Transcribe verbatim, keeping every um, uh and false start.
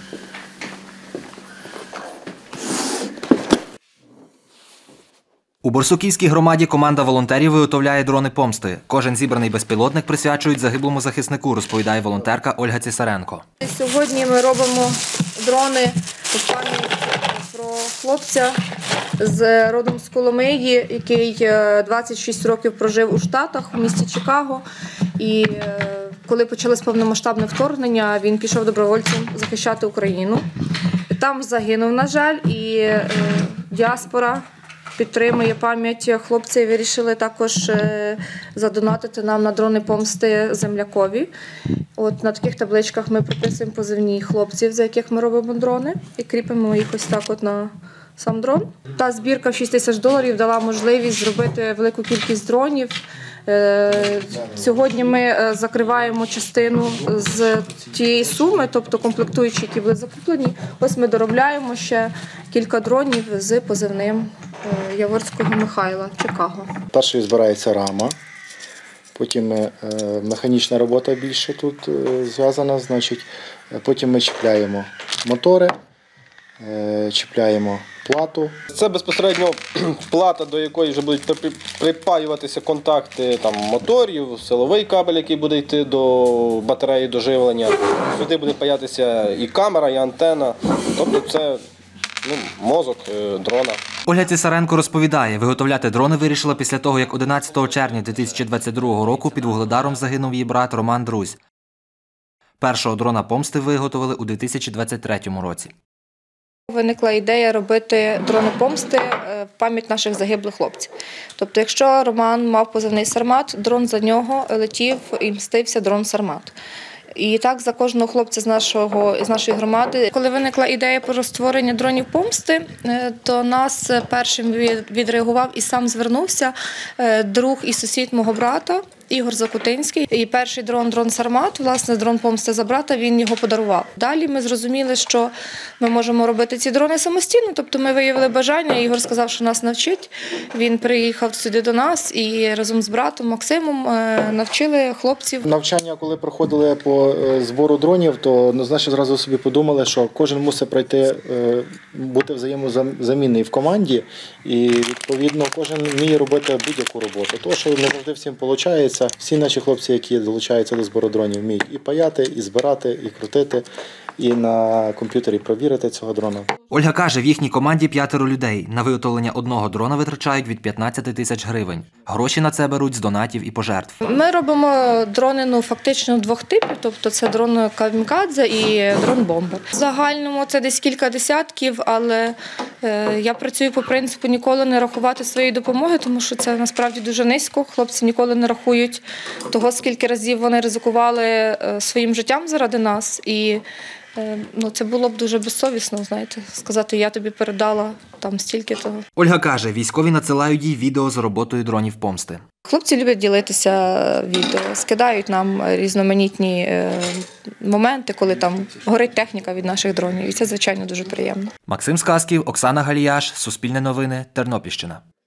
У Борсуківській громаді команда волонтерів виготовляє дрони помсти. Кожен зібраний безпілотник присвячують загиблому захиснику, розповідає волонтерка Ольга Цісаренко. Сьогодні ми робимо дрони в пам'ять про хлопця з родом з Коломиї, який двадцять шість років прожив у Штатах, у місті Чикаго. І коли почалось повномасштабне вторгнення, він пішов добровольцем захищати Україну. Там загинув, на жаль, і діаспора підтримує пам'ять хлопця і вирішили також задонатити нам на дрони помсти землякові. От на таких табличках ми прописуємо позивні хлопців, за яких ми робимо дрони, і кріпимо їх ось так от на сам дрон. Та збірка в шість тисяч доларів дала можливість зробити велику кількість дронів. Сьогодні ми закриваємо частину з тієї суми, тобто комплектуючі, які були закуплені. Ось ми доробляємо ще кілька дронів з позивним Яворського Михайла, Чикаго. Першою збирається рама, потім механічна робота більше тут зв'язана, значить, потім ми чіпляємо мотори, чіпляємо плату. Це безпосередньо плата, до якої вже будуть припаюватися контакти там, моторів, силовий кабель, який буде йти до батареї, до живлення. Сюди буде паятися і камера, і антена. Тобто це ну, мозок дрона. Ольга Цісаренко розповідає, виготовляти дрони вирішила після того, як одинадцятого червня дві тисячі двадцять другого року під Вугледаром загинув її брат Роман Друзь. Першого дрона помсти виготовили у дві тисячі двадцять третьому році. Виникла ідея робити дрони помсти в пам'ять наших загиблих хлопців. Тобто, якщо Роман мав позивний «Сармат», дрон за нього летів і мстився дрон «Сармат». І так за кожного хлопця з, нашого, з нашої громади. Коли виникла ідея про створення дронів помсти, то нас першим відреагував і сам звернувся друг і сусід мого брата, Ігор Закутинський. І перший дрон, дрон «Сармат», власне, дрон помсти за брата, він його подарував. Далі ми зрозуміли, що ми можемо робити ці дрони самостійно, тобто ми виявили бажання, Ігор сказав, що нас навчить. Він приїхав сюди до нас і разом з братом Максимом навчили хлопців. Навчання, коли проходили по збору дронів, то однозначно зразу собі подумали, що кожен мусить пройти, бути взаємозамінний в команді, і відповідно кожен вміє робити будь-яку роботу. Тому що не завжди всім виходить. Всі наші хлопці, які долучаються до збору дронів, вміють і паяти, і збирати, і крутити, і на комп'ютері провірити цього дрона. Ольга каже, в їхній команді п'ятеро людей. На виготовлення одного дрона витрачають від п'ятнадцяти тисяч гривень. Гроші на це беруть з донатів і пожертв. Ми робимо дрони ну, фактично двох типів, тобто це дрон «Камікадзе» і дрон «Бомбер». В загальному це десь кілька десятків, але е, я працюю по принципу ніколи не рахувати своєї допомоги, тому що це насправді дуже низько. Хлопці ніколи не рахують того, скільки разів вони ризикували е, своїм життям заради нас. І ну, це було б дуже безсовісно, знаєте, сказати, я тобі передала там стільки того. Ольга каже, військові надсилають їй відео з роботою дронів помсти. Хлопці люблять ділитися відео, скидають нам різноманітні е, моменти, коли там горить техніка від наших дронів. І це, звичайно, дуже приємно. Максим Сказків, Оксана Галіяш, Суспільне новини, Тернопільщина.